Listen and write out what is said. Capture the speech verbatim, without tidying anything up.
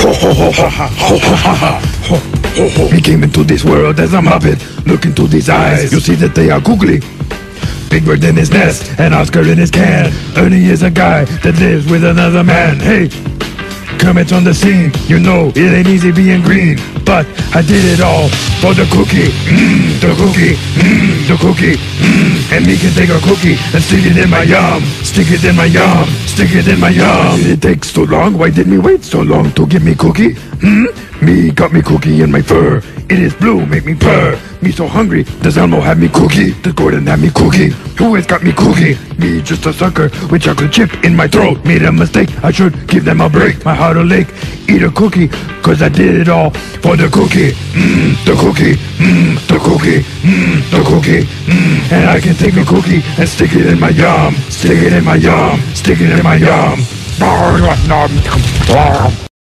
Ho ho ho ha ha ho ha ha ha ho ho ho. He came into this world as a muppet. Look into these eyes, you see that they are googly. Big Bird in his nest, and Oscar in his can. Ernie is a guy that lives with another man. Hey, Kermit's on the scene. You know it ain't easy being green, but I did it all for the cookie. Mmm, the cookie. Mmm, the cookie. Mmm, and me can take a cookie and stick it in my yum. Stick it in my yum. Stick it in my yum. Why did it take so long? Why did me wait so long to give me cookie? Hmm? Me got me cookie in my fur. It is blue, make me purr. Me so hungry, does Elmo have me cookie? Does Gordon have me cookie? Who has got me cookie? Me just a sucker with chocolate chip in my throat. Made a mistake, I should give them a break. My heart will ache, eat a cookie, cause I did it all for the cookie. Mmm, the cookie, mmm, the cookie, mmm, the cookie, mmm. And I can take me cookie and stick it in my yum. Stick it in my yum, stick it in my yum.